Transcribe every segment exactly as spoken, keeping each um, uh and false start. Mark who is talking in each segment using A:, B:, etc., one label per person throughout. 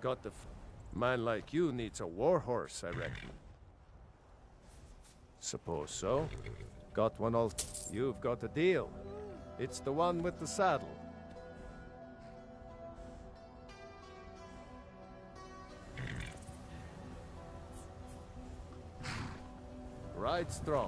A: got the... F Man like you needs a war horse, I reckon. Suppose so. Got one all... You've got a deal. It's the one with the saddle. Ride strong.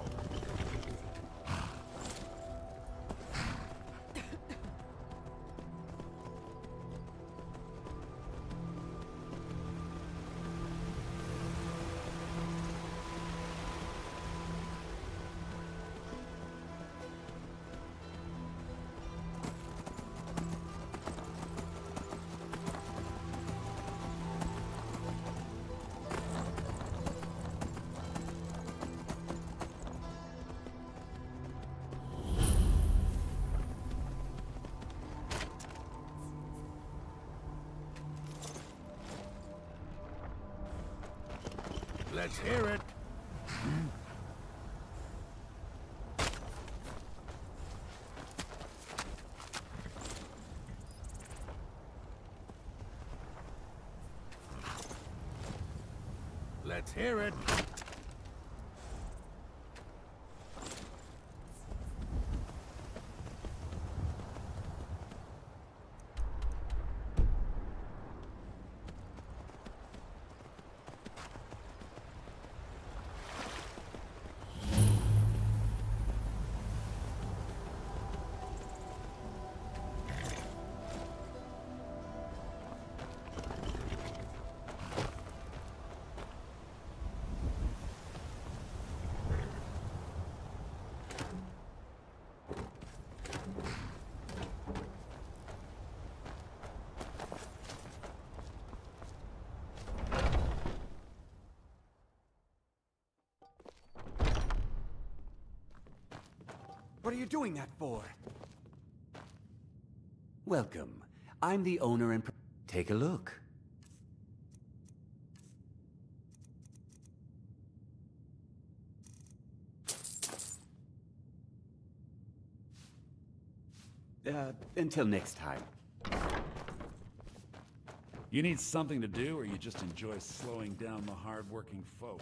B: Let's hear it. Let's hear it.
C: What are you doing that for?
D: Welcome. I'm the owner and... Take a look. Uh, until next time.
E: You need something to do, or you just enjoy slowing down the hard-working folk?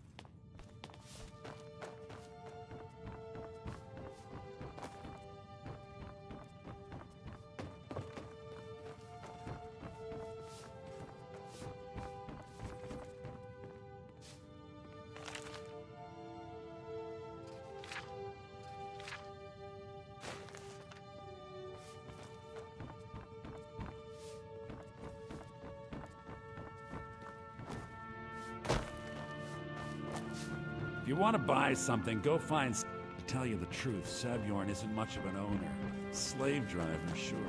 E: If you want to buy something, go find... To tell you the truth, Sabjorn isn't much of an owner. Slave driver, sure.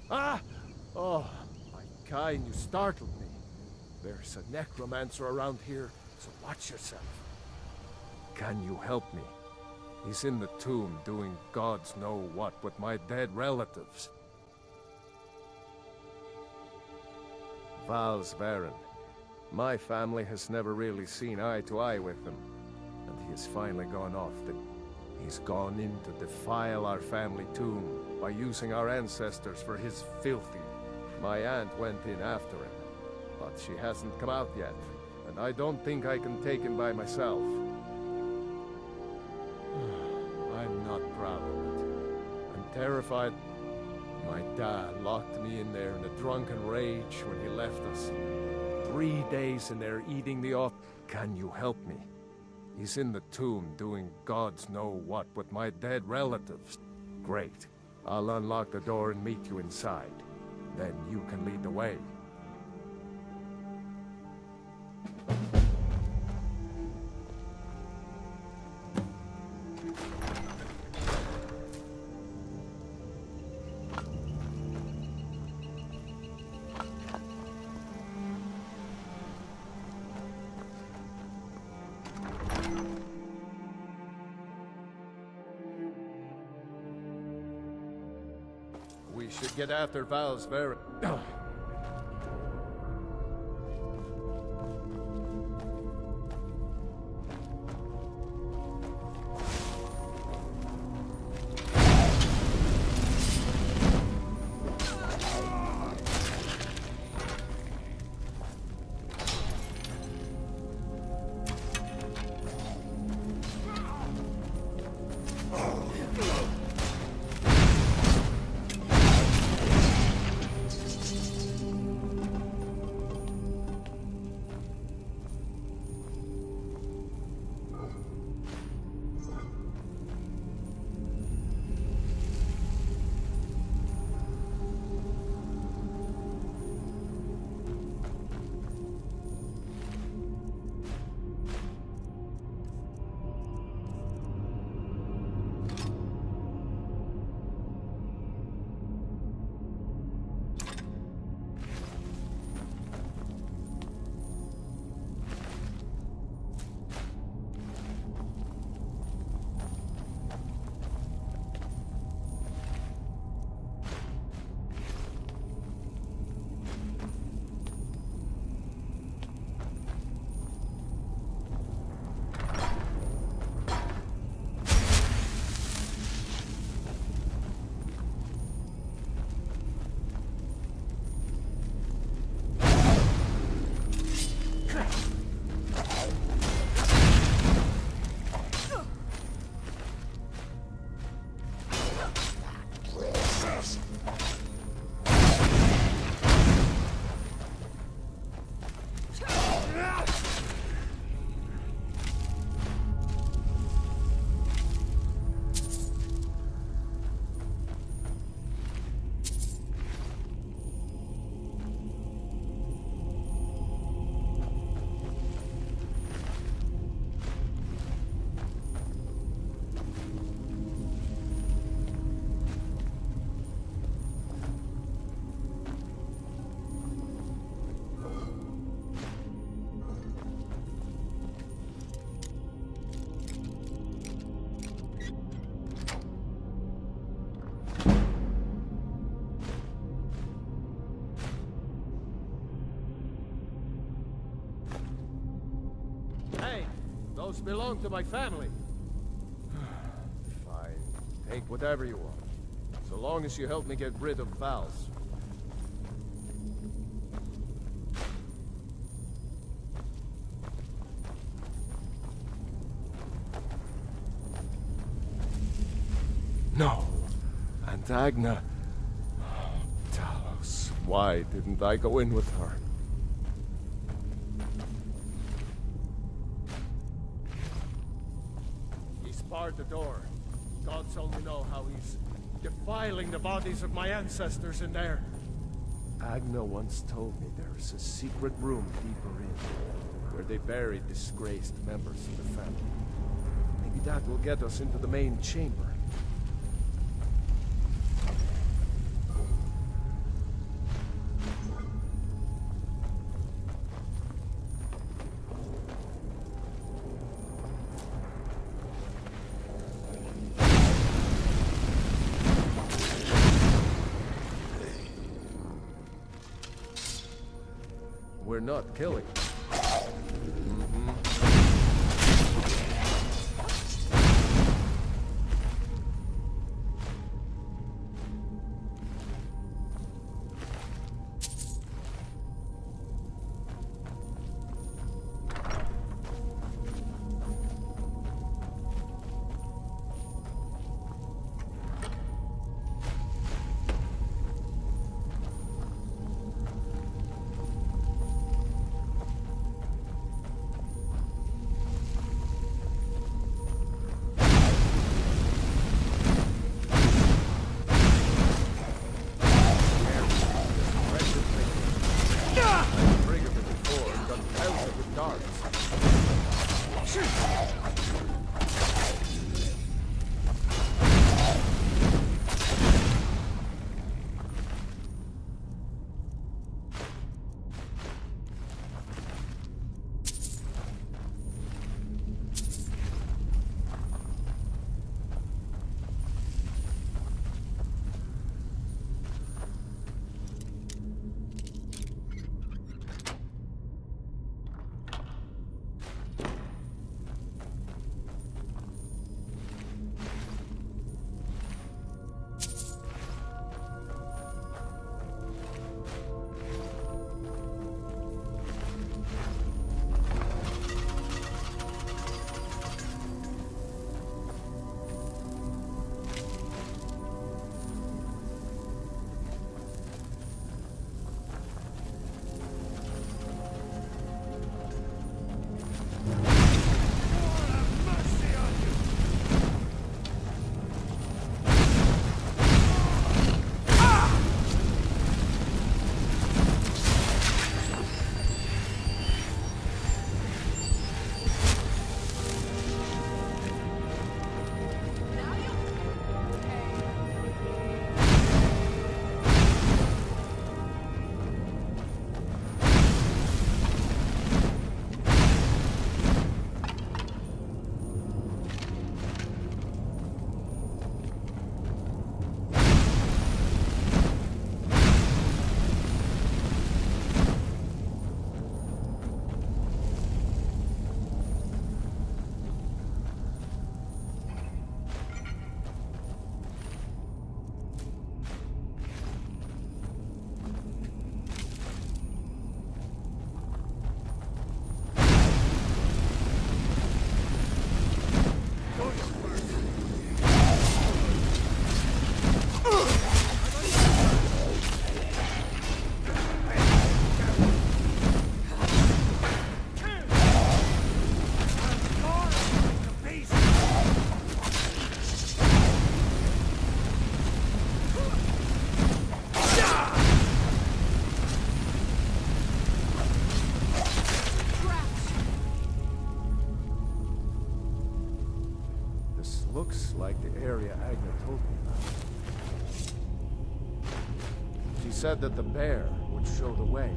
A: Ah! Oh, my kind, you startled me. There's a necromancer around here, so watch yourself. Can you help me? He's in the tomb doing gods know what with my dead relatives. Val's Varen. My family has never really seen eye to eye with him. And he has finally gone off the... He's gone in to defile our family tomb by using our ancestors for his filthy... My aunt went in after him, but she hasn't come out yet, and I don't think I can take him by myself. I'm not proud of it. I'm terrified. My dad locked me in there in a drunken rage when he left us. Three days in there eating the off. Can you help me? He's in the tomb doing gods know what with my dead relatives. Great. I'll unlock the door and meet you inside. Then you can lead the way. We should get after Val's Varen. Those belong to my family. Fine. Take whatever you want. So long as you help me get rid of Val's. No. Aunt Agna. Talos. Why didn't I go in with her? The door. Gods only know how he's defiling the bodies of my ancestors in there. Agna once told me there is a secret room deeper in, where they bury disgraced members of the family. Maybe that will get us into the main chamber. not killing. Looks like the area Agna told me about. She said that the bear would show the way.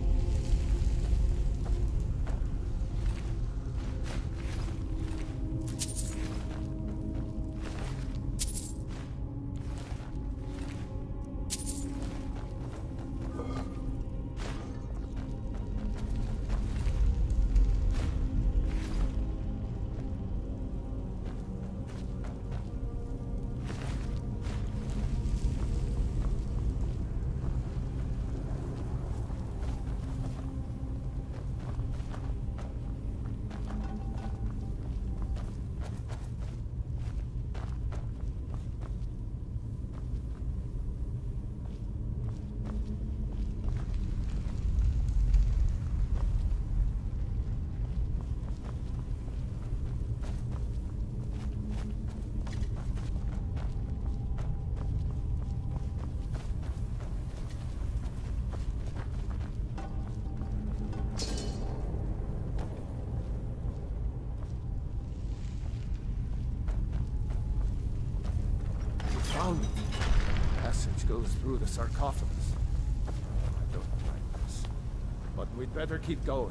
A: Found it. The passage goes through the sarcophagus. I don't like this. But we'd better keep going.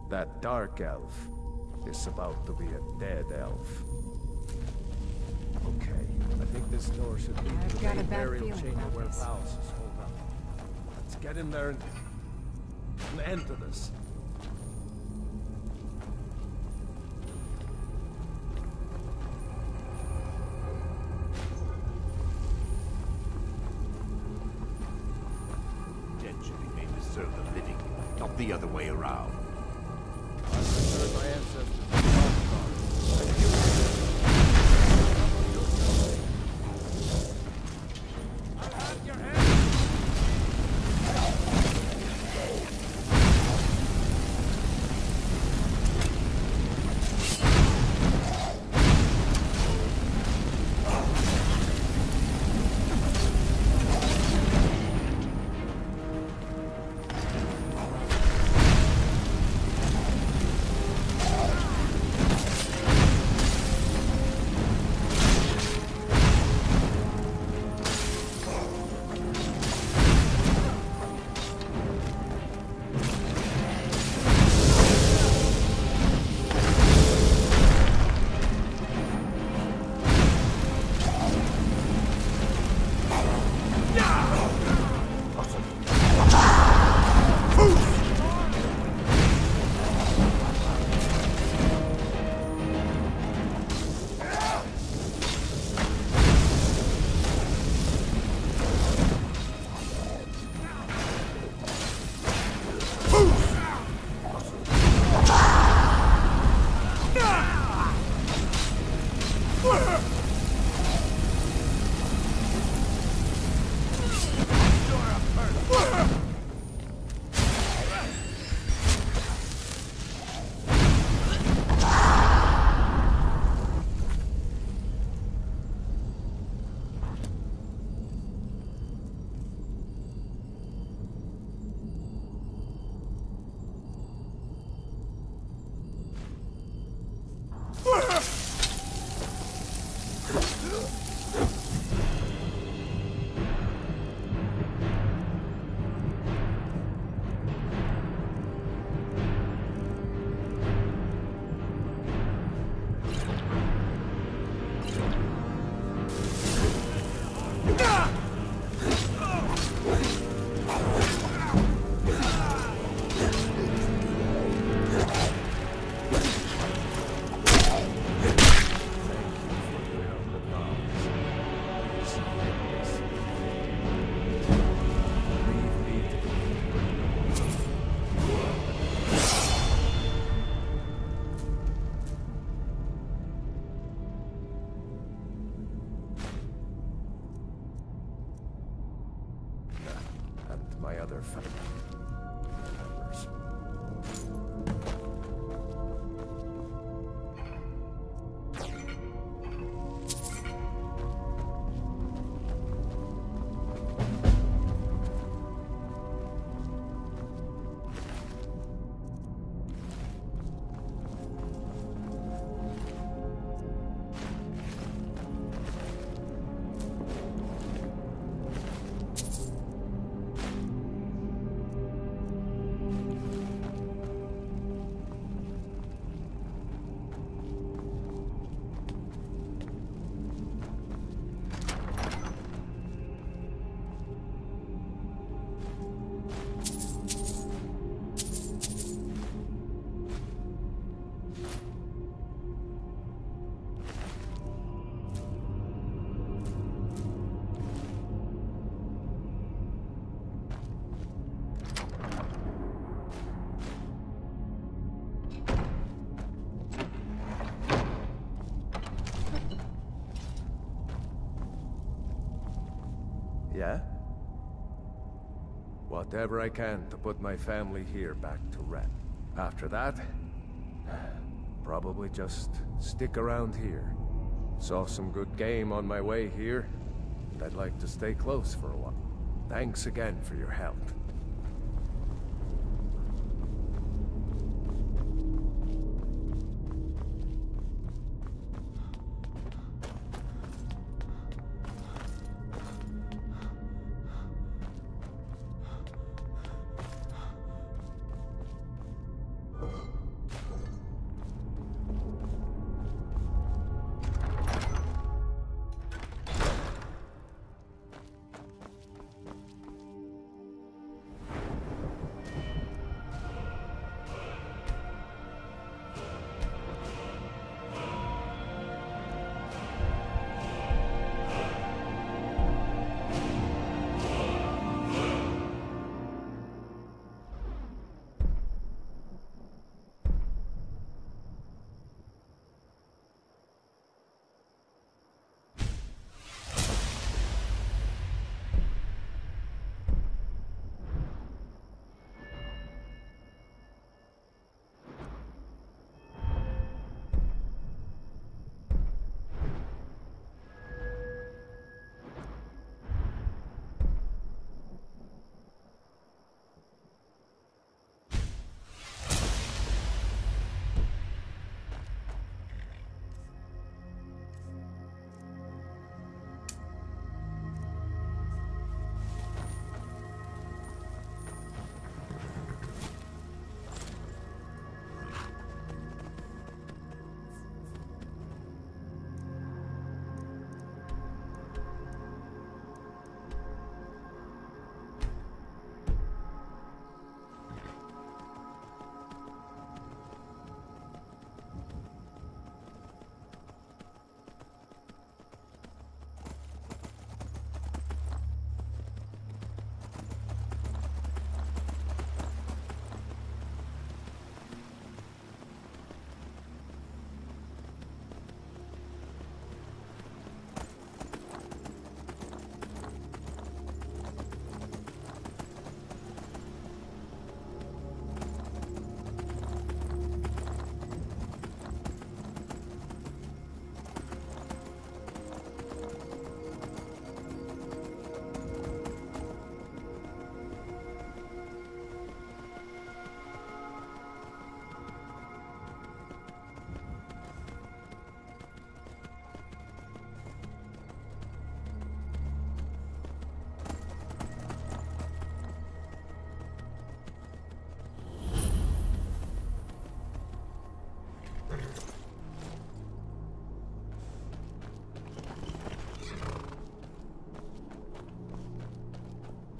A: That dark elf is about to be a dead elf. Okay, I think this door should lead
B: I've
A: to the
B: got a
A: main
B: bad
A: burial
B: feeling
A: chamber
B: about
A: where
B: this.
A: Klaus is holed up. Let's get in there and, and end to this.
F: Dead should be made to serve the living, not the other way around.
A: I've heard my ancestors talk about it. And you I'll have your head! My other family members. Yeah? Whatever I can to put my family here back to Ren. After that, probably just stick around here. Saw some good game on my way here, and I'd like to stay close for a while. Thanks again for your help.
G: Ugh.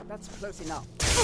B: That's close enough.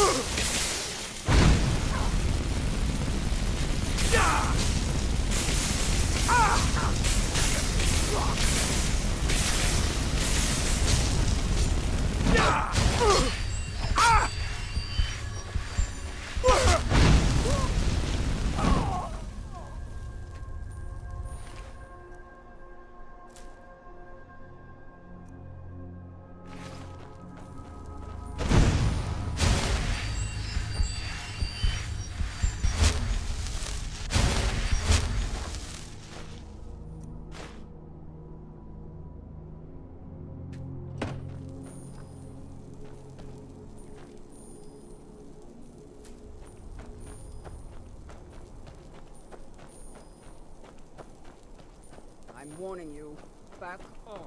B: I'm warning you. Back off.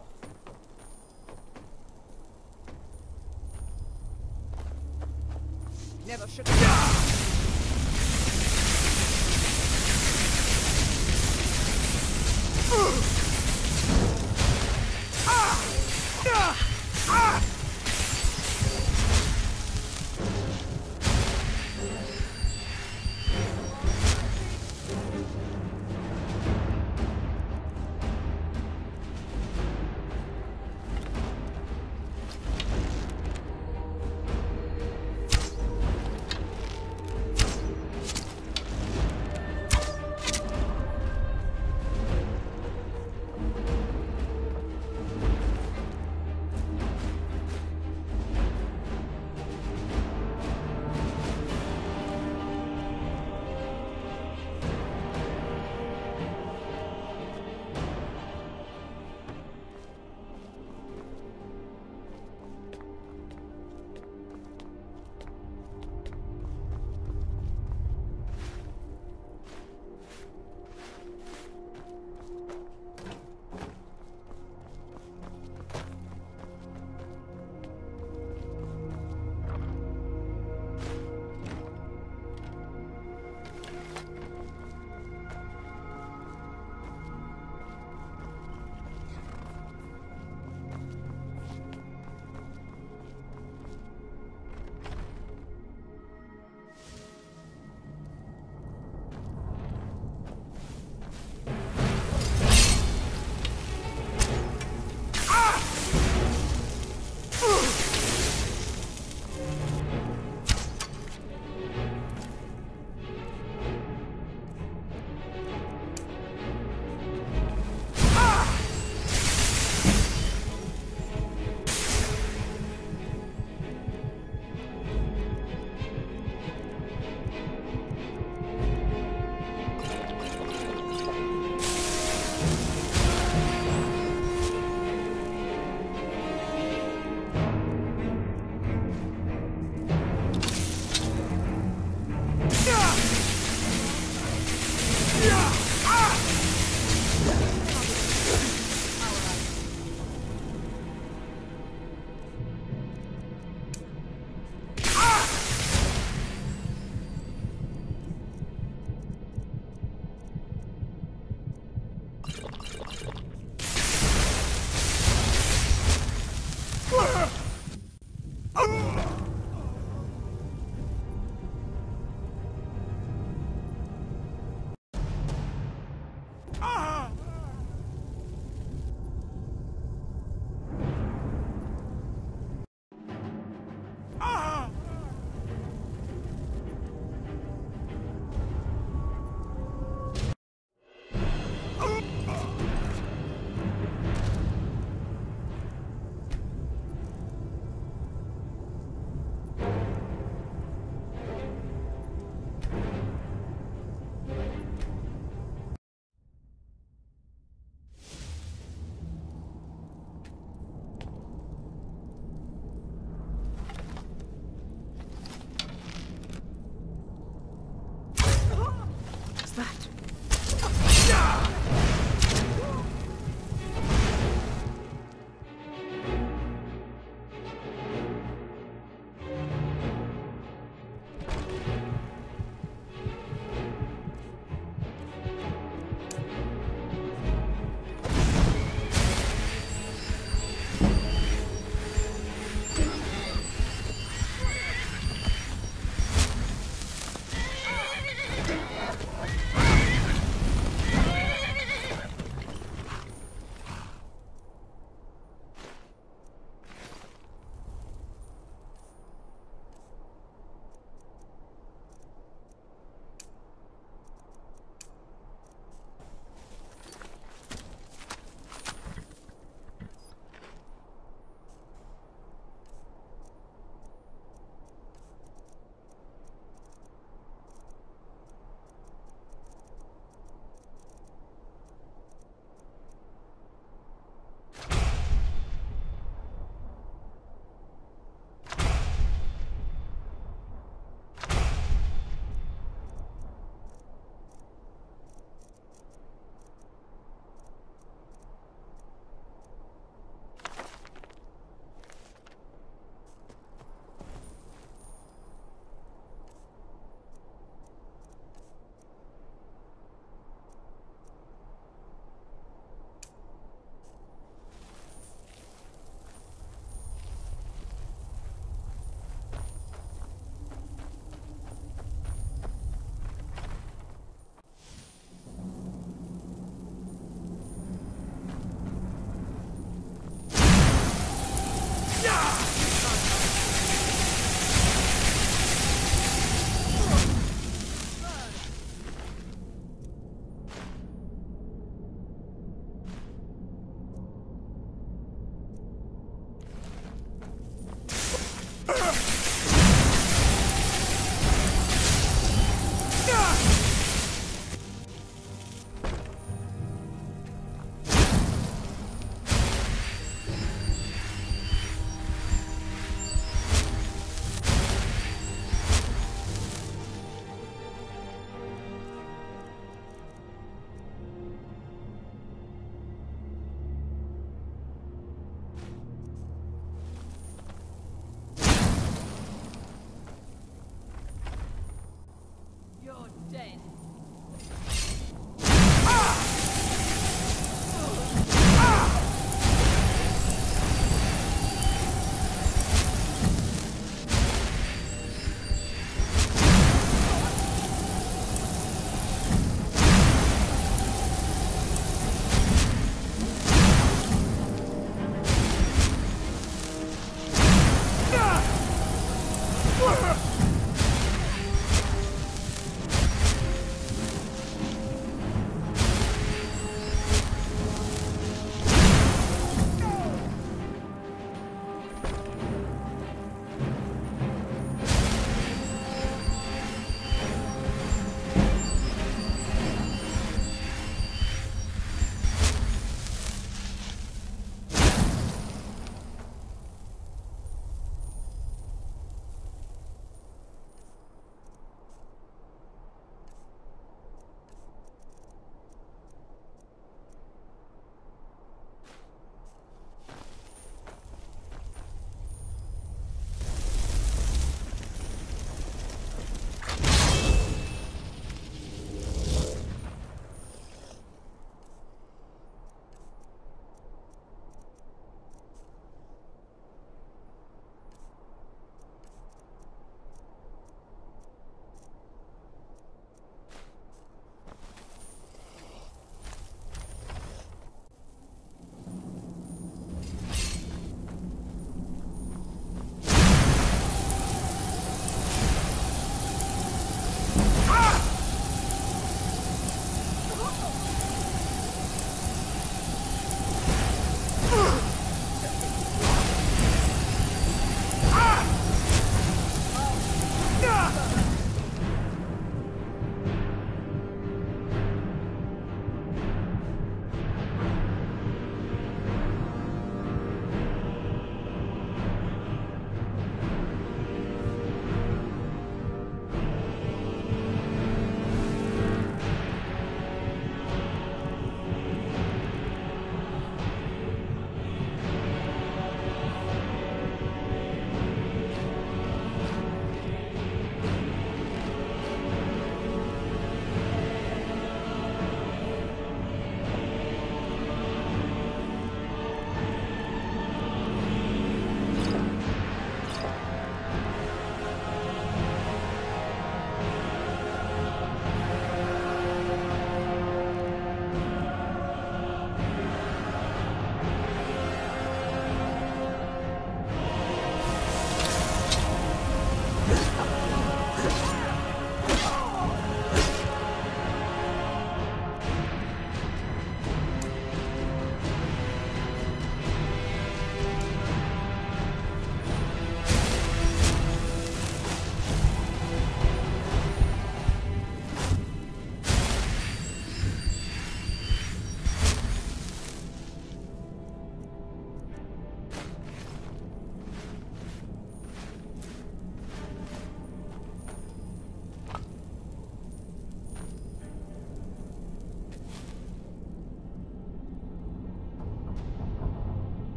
B: Never should have.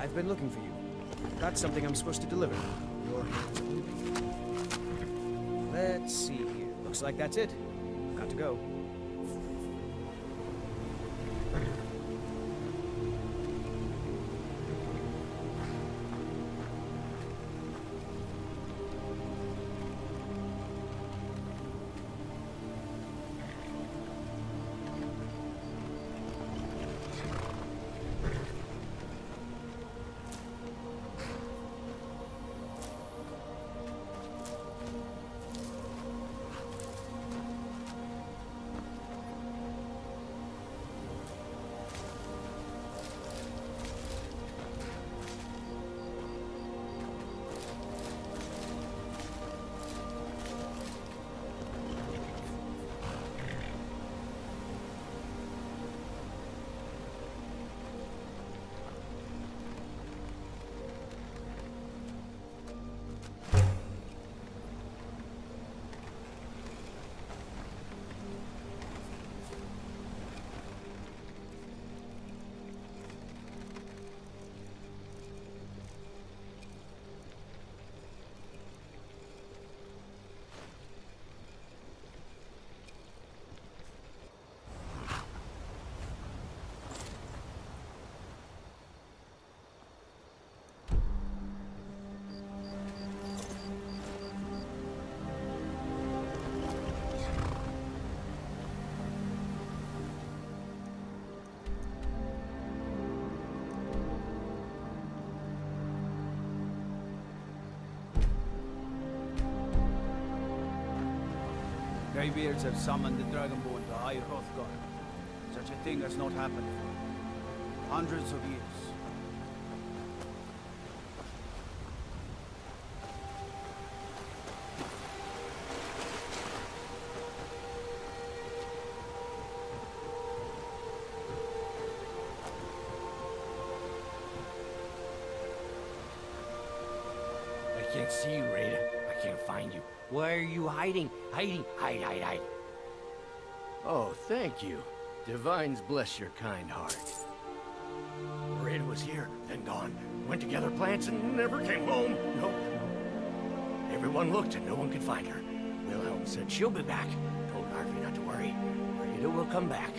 G: I've been looking for you. Got something I'm supposed to deliver. Your hands are moving. Let's see here. Looks like that's it. Got to go.
H: Greybeards have summoned the Dragonborn to High Hrothgar. Such a thing has not happened for hundreds of years.
F: I can't see you, Rada. I can't find you. Why are you hiding? Hiding, hide, hide, hide. Oh, thank you. Divines bless your kind heart. Rada was here, then gone. Went to gather plants and never came home. Nope. Everyone looked and no one could find her. Wilhelm said she'll be back. Told Narvi not to worry. Rada will come back.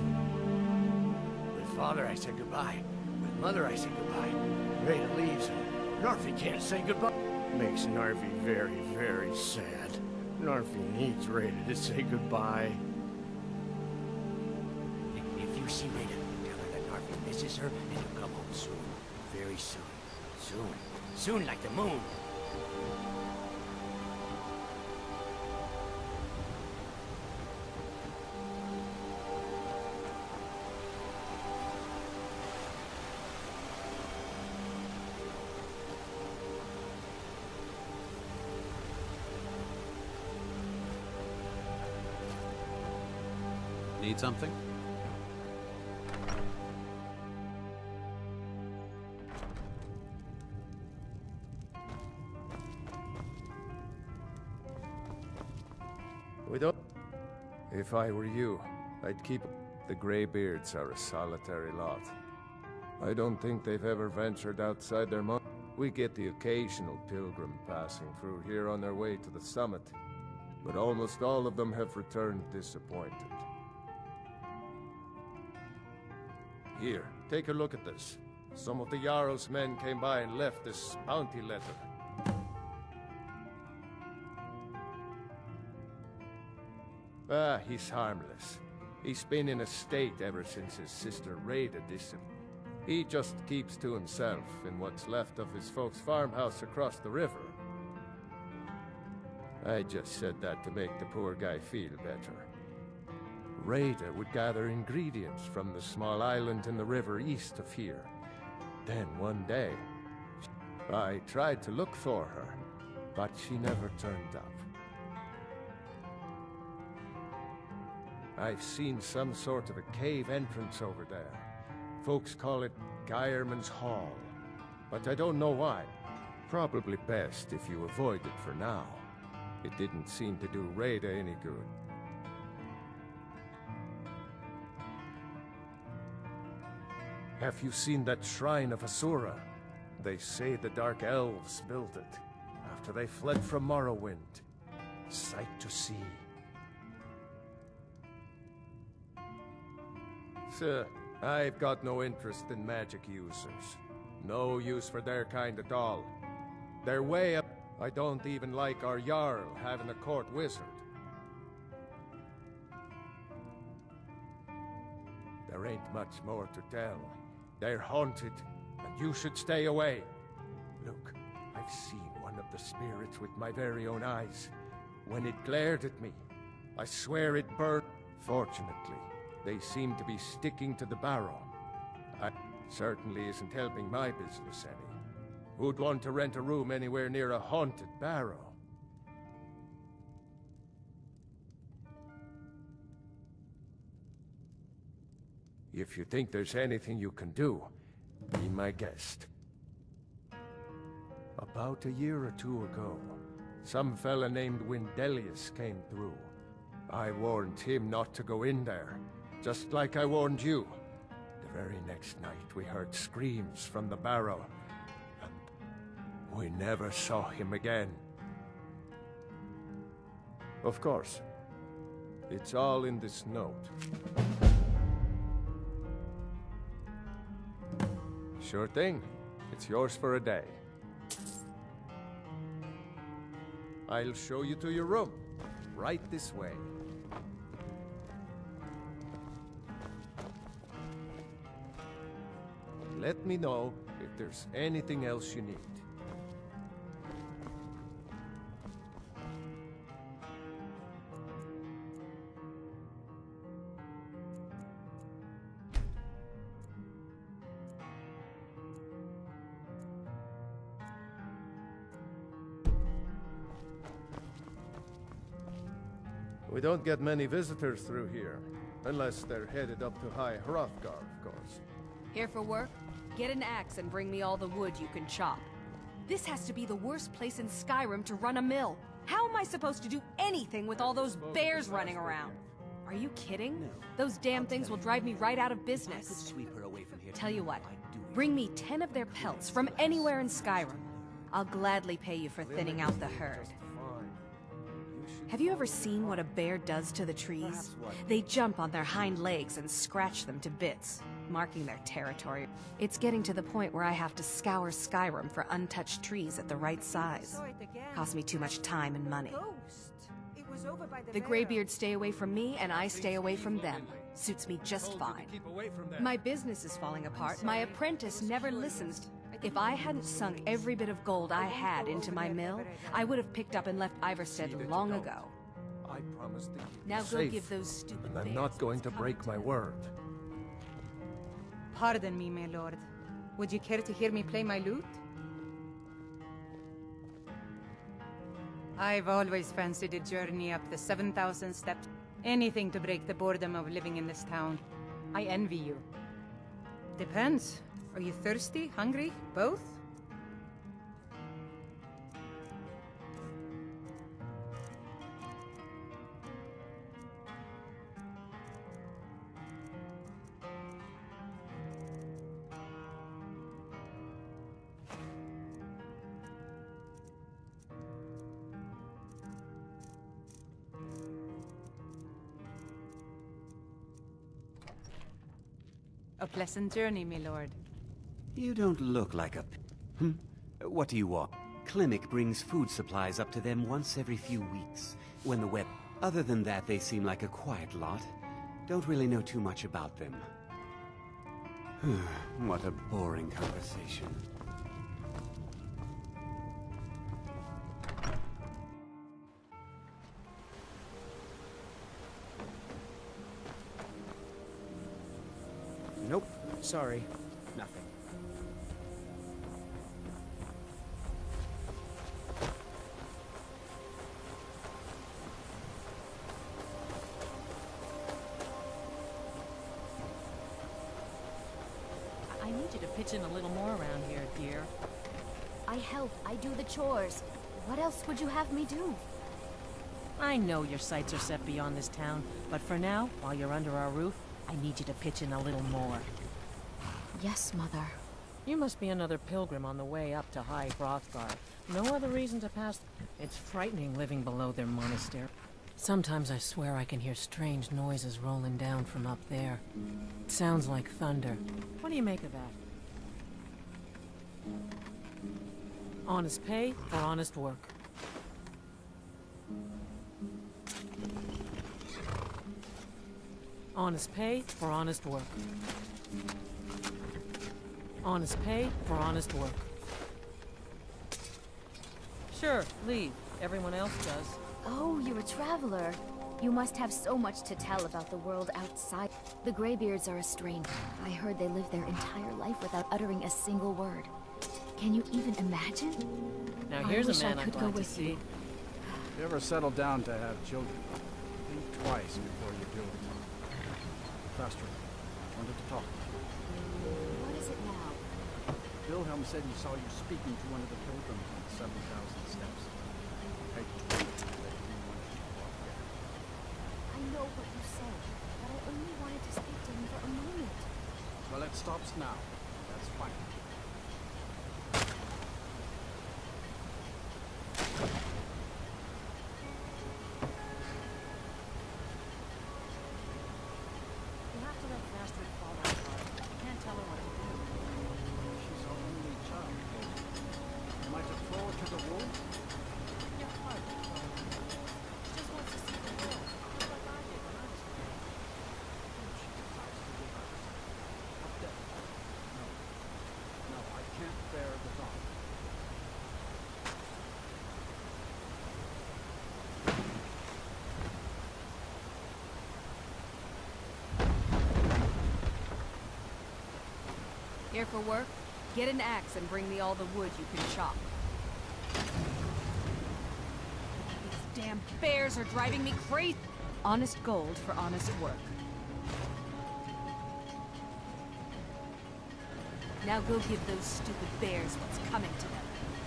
F: With Father I said goodbye. With Mother I said goodbye. Rada leaves and Narvi can't say goodbye. Makes Narvi very, very sad. Narvi needs Rada to say goodbye. If you see Rada, tell her that Narvi misses her and he'll come home soon. Very soon. Soon. Soon like the moon.
D: Need something?
A: We don't... If I were you, I'd keep... The Greybeards are a solitary lot. I don't think they've ever ventured outside their mon- We get the occasional pilgrim passing through here on their way to the summit, but almost all of them have returned disappointed. Here, take a look at this. Some of the Jarl's men came by and left this bounty letter. Ah, he's harmless. He's been in a state ever since his sister Rada disappeared. He just keeps to himself in what's left of his folks' farmhouse across the river. I just said that to make the poor guy feel better. Rada would gather ingredients from the small island in the river east of here. Then one day, I tried to look for her, but she never turned up. I've seen some sort of a cave entrance over there. Folks call it Geirman's Hall, but I don't know why. Probably best if you avoid it for now. It didn't seem to do Rada any good. Have you seen that shrine of Asura They say the Dark Elves built it after they fled from Morrowind. Sight to see. Sir, I've got no interest in magic users. No use for their kind at all. They're way up. I don't even like our Jarl having a court wizard. There ain't much more to tell. They're haunted, and you should stay away. Look, I've seen one of the spirits with my very own eyes. When it glared at me, I swear it burned. Fortunately, they seem to be sticking to the barrow. I certainly isn't helping my business any. Who'd want to rent a room anywhere near a haunted barrow? If you think there's anything you can do, be my guest. About a year or two ago, some fella named Windelius came through. I warned him not to go in there, just like I warned you. The very next night we heard screams from the barrow, and we never saw him again. Of course, it's all in this note. Sure thing. It's yours for a day. I'll show you to your room. Right this way. Let me know if there's anything else you need. We don't get many visitors through here, unless they're headed up to High Hrothgar, of course.
I: Here for work? Get an axe and bring me all the wood you can chop. This has to be the worst place in Skyrim to run a mill. How am I supposed to do anything with all those bears running around? Are you kidding? Those damn things will drive me right out of business. Tell you what, bring me ten of their pelts from anywhere in Skyrim. I'll gladly pay you for thinning out the herd. Have you ever seen what a bear does to the trees? They jump on their hind legs and scratch them to bits, marking their territory. It's getting to the point where I have to scour Skyrim for untouched trees at the right size. Costs me too much time and money. The Greybeards stay away from me, and I stay away from them. Suits me just fine. My business is falling apart. My apprentice never listens. If I hadn't sunk every bit of gold I had into my mill, I would have picked up and left Ivarstead long ago.
A: I promised to keep
I: Now
A: you
I: go
A: safe,
I: give those stupid
A: and I'm
I: bears
A: not going to
I: what's
A: break my
I: coming
A: word.
J: Pardon me, my lord. Would you care to hear me play my lute? I've always fancied a journey up the seven thousand steps. Anything to break the boredom of living in this town. I envy you. Depends. Are you thirsty? Hungry? Both? A pleasant journey, my lord.
D: You don't look like a... Hmm? What do you want? Klimek brings food supplies up to them once every few weeks, when the web... Other than that, they seem like a quiet lot. Don't really know too much about them. What a boring conversation.
G: Nope. Sorry. Nothing.
K: I need you to pitch in a little more around here, dear.
L: I help. I do the chores. What else would you have me do?
K: I know your sights are set beyond this town, but for now, while you're under our roof, I need you to pitch in a little more.
L: Yes, Mother.
K: You must be another pilgrim on the way up to High Hrothgar. No other reason to pass. It's frightening living below their monastery. Sometimes I swear I can hear strange noises rolling down from up there. It sounds like thunder. What do you make of that? Honest pay for honest work. Honest pay for honest work. Honest pay for honest work. Sure, leave. Everyone else does.
L: Oh, you're a traveler. You must have so much to tell about the world outside. The Greybeards are a stranger. I heard they live their entire life without uttering a single word. Can you even imagine?
K: Now here's
L: I wish
K: a man
L: I
K: I'd
L: could go
K: like to
L: with
K: see.
L: you.
H: If you ever settle down to have children, think twice before you do it. Faster. Wanted to talk.
L: What is it now?
H: Wilhelm said he saw you speaking to one of the pilgrims on the seven thousand steps. I told you that you didn't want to walk there.
L: I know what you said, but I only wanted to speak to him for a moment.
H: Well, it stops now. That's fine.
K: You'll have to let Astrid follow her. You can't tell her what to do.
H: She's our only child. You might have thrown her to the wolves.
K: Yeah, right. She just wants to see the world, just like I did when I was a kid.
H: She decides to give up herself. Up there. No. No, I can't bear the thought.
I: Here for work? Get an axe and bring me all the wood you can chop. These damn bears are driving me crazy. Honest gold for honest work. Now go give those stupid bears what's coming to them.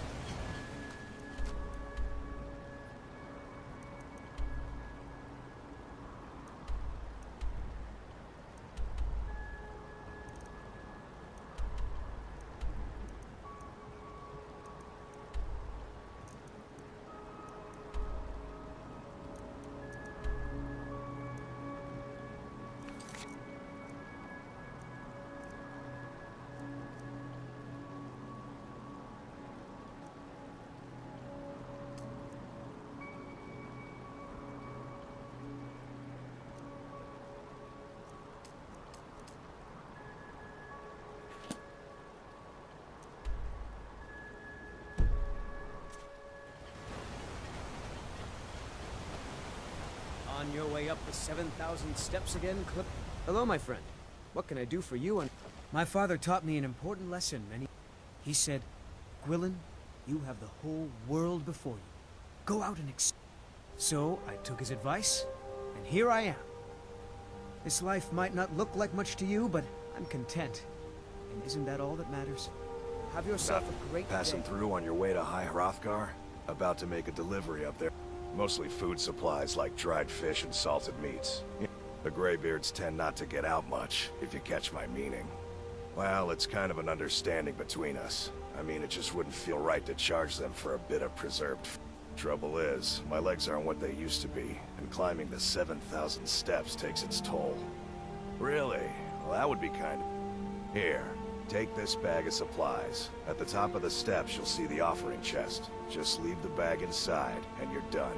G: On your way up the seven thousand steps again, Clip? Hello, my friend. What can I do for you? And my father taught me an important lesson, and he, he said, Gwilyn, you have the whole world before you. Go out and ex... So, I took his advice, and here I am. This life might not look like much to you, but I'm content. And isn't that all that matters? Have yourself a great
M: Passing
G: day.
M: through on your way to High Hrothgar? About to make a delivery up there. Mostly food supplies like dried fish and salted meats. The Greybeards tend not to get out much, if you catch my meaning. Well, it's kind of an understanding between us. I mean, it just wouldn't feel right to charge them for a bit of preserved f. Trouble is, my legs aren't what they used to be, and climbing the seven thousand steps takes its toll. Really? Well, that would be kind of... Here, take this bag of supplies. At the top of the steps, you'll see the offering chest. Just leave the bag inside, and you're done.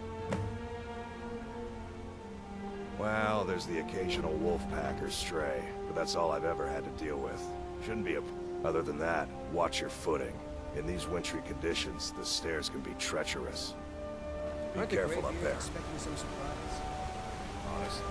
M: Well, there's the occasional wolf pack or stray, but that's all I've ever had to deal with. Shouldn't be a... Other than that, watch your footing. In these wintry conditions, the stairs can be treacherous. Be
G: Aren't the
M: careful up
G: Greybeards
M: there.
G: expecting some surprise?
M: Honestly,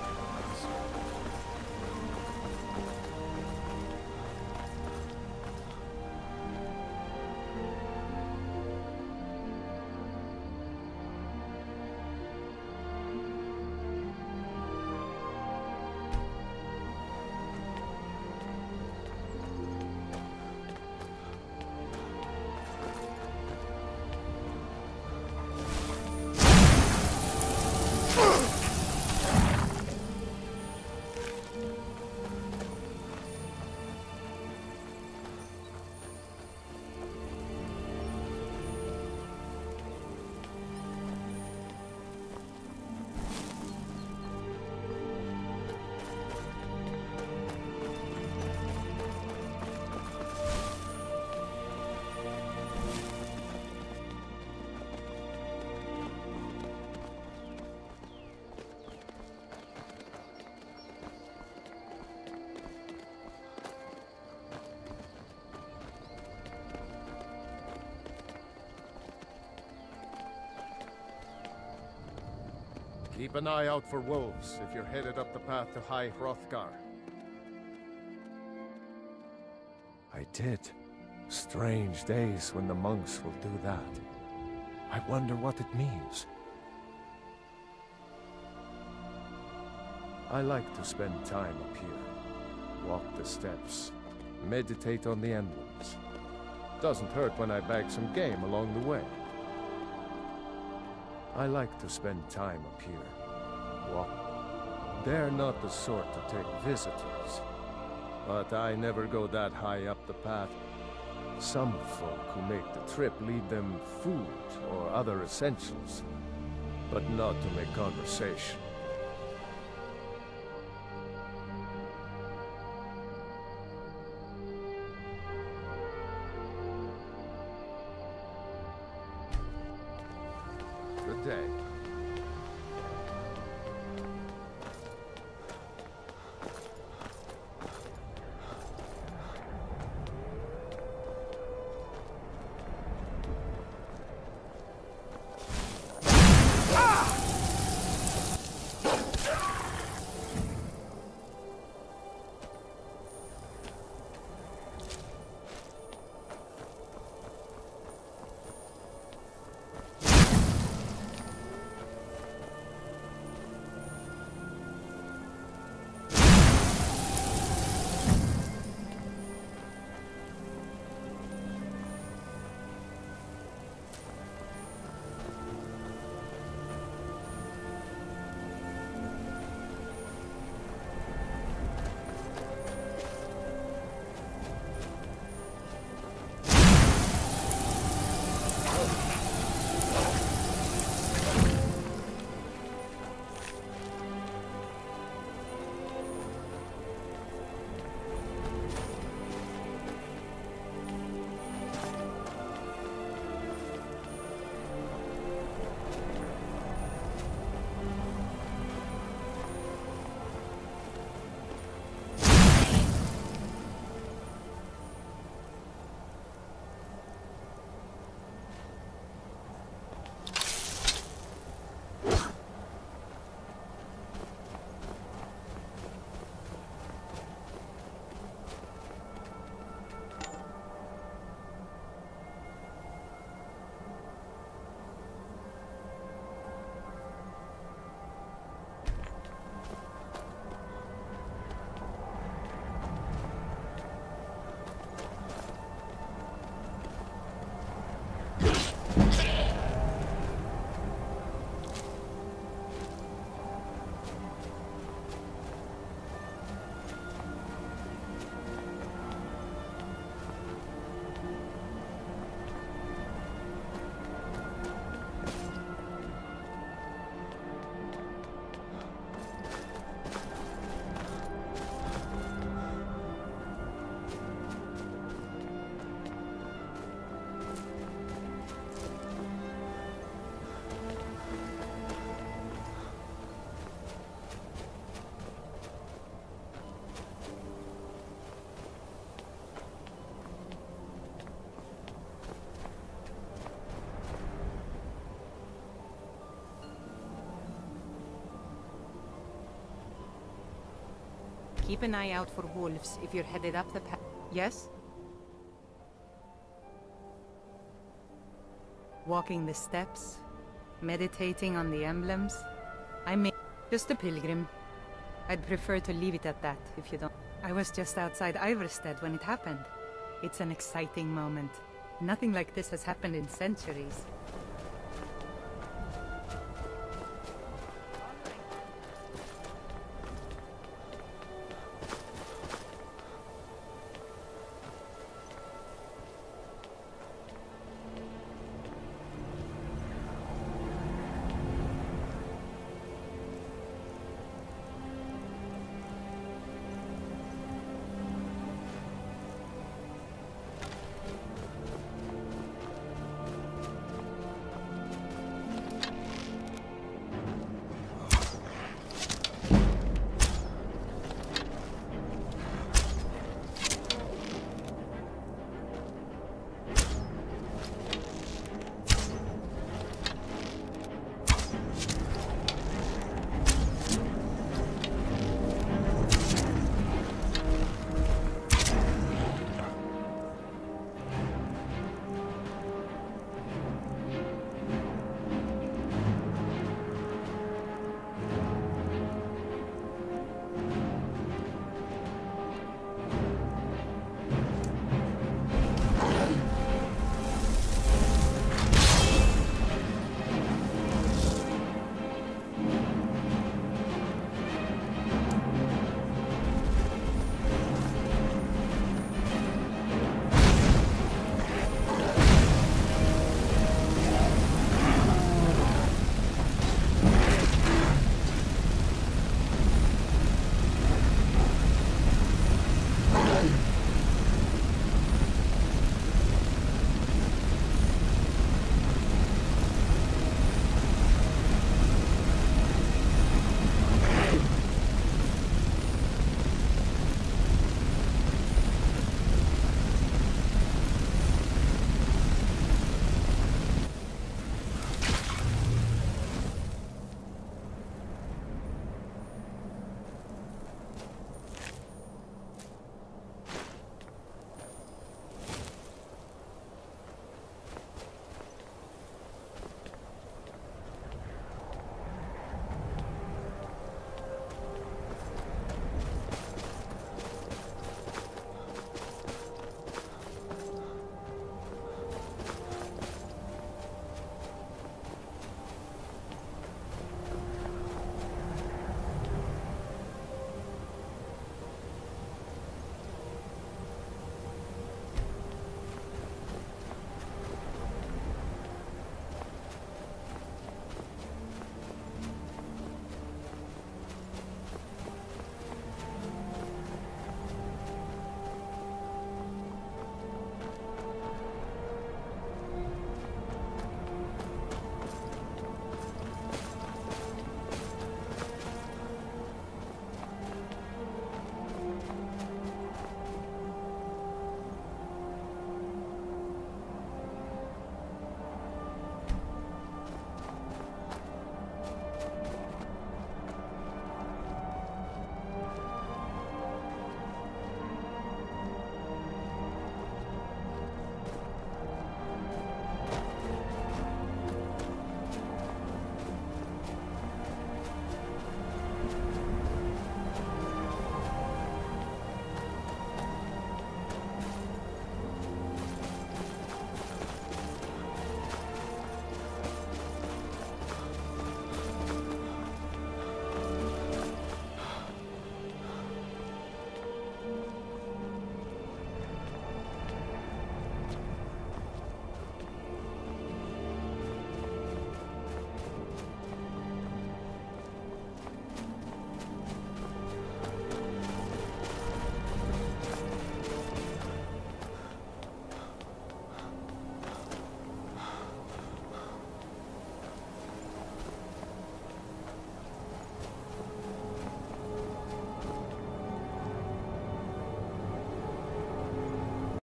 A: Keep an eye out for wolves if you're headed up the path to High Hrothgar. I did. Strange days when the monks will do that. I wonder what it means. I like to spend time up here. Walk the steps. Meditate on the emblems. Doesn't hurt when I bag some game along the way. I like to spend time up here. Walk. They're not the sort to take visitors. But I never go that high up the path. Some folk who make the trip leave them food or other essentials, but not to make conversation. Good day.
J: Keep an eye out for wolves if you're headed up the path. Yes? Walking the steps, meditating on the emblems. I mean, just a pilgrim. I'd prefer to leave it at that, if you don't. I was just outside Iverstead when it happened. It's an exciting moment. Nothing like this has happened in centuries.